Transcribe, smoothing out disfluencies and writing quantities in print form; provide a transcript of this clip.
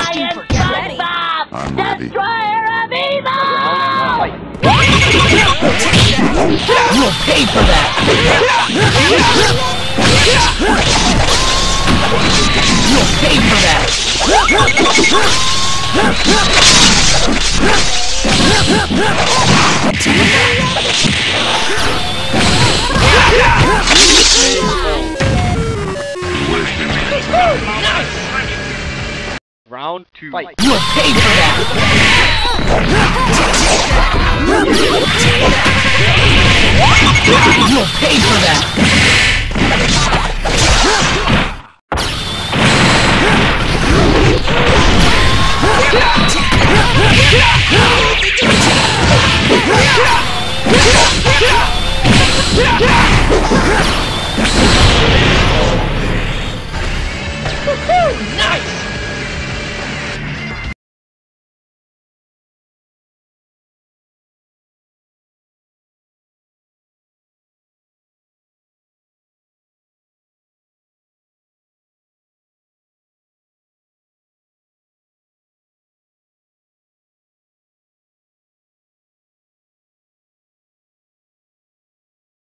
Giant SpongeBob! I'm ready. Destroyer of evil! You'll pay for that! You'll pay for that! Round 2. Fight. You'll pay for that! You'll pay for that!